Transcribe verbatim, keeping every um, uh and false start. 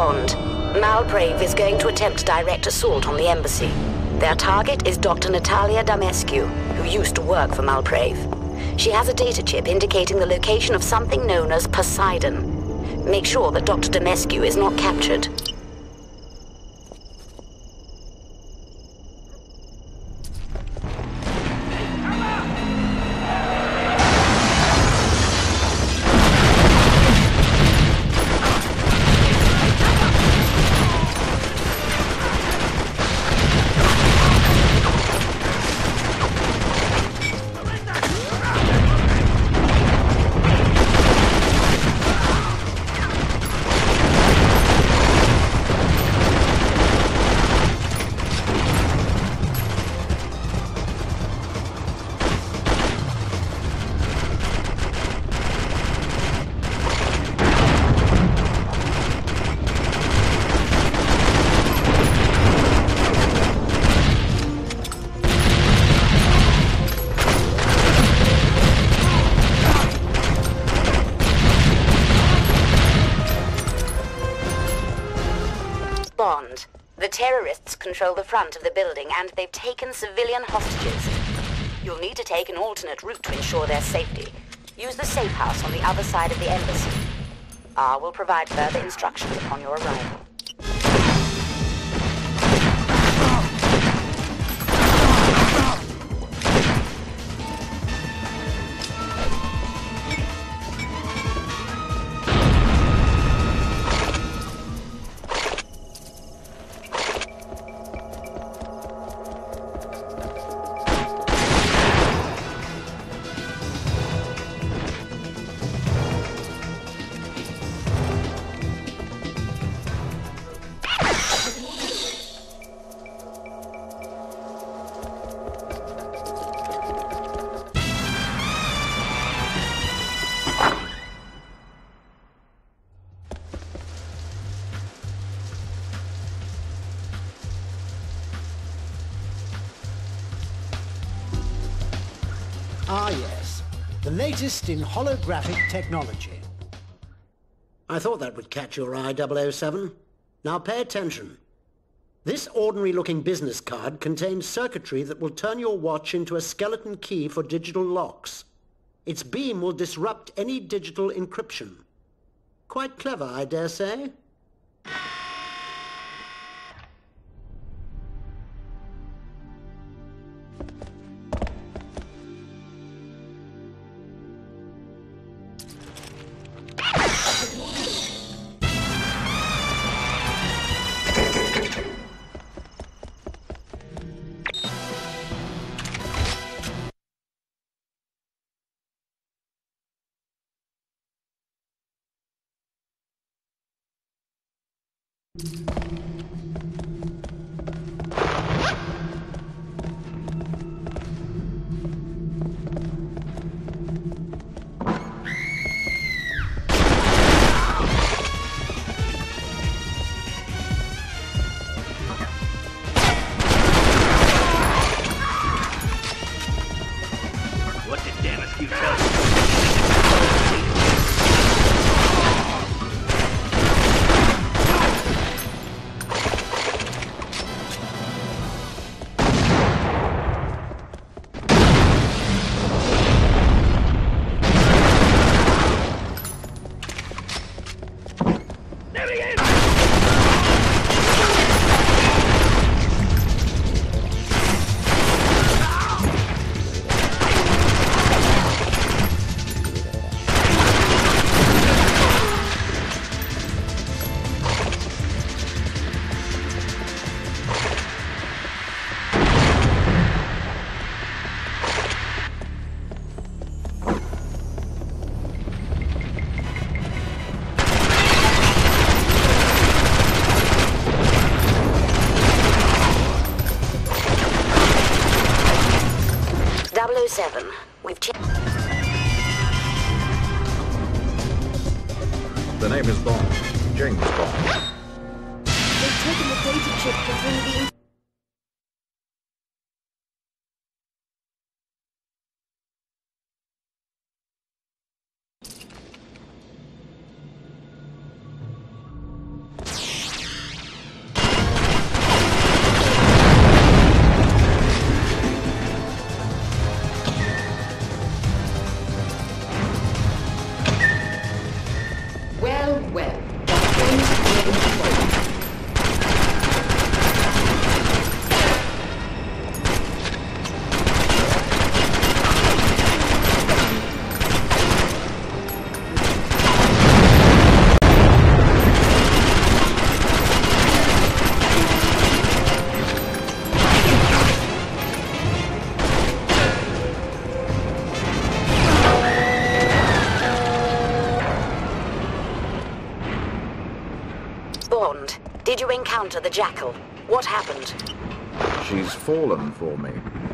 Bond. Malprave is going to attempt direct assault on the embassy. Their target is Doctor Natalia Damescu, who used to work for Malprave. She has a data chip indicating the location of something known as Poseidon. Make sure that Doctor Damescu is not captured. Bond. The terrorists control the front of the building and they've taken civilian hostages. You'll need to take an alternate route to ensure their safety. Use the safe house on the other side of the embassy. R will provide further instructions upon your arrival. Ah, yes. The latest in holographic technology. I thought that would catch your eye, double oh seven. Now pay attention. This ordinary-looking business card contains circuitry that will turn your watch into a skeleton key for digital locks. Its beam will disrupt any digital encryption. Quite clever, I dare say. What did Damescu tell you? double oh seven, we've checked. The name is Bond. James Bond. They've taken the data chip containing the... encounter the Jackal. What happened? She's fallen for me.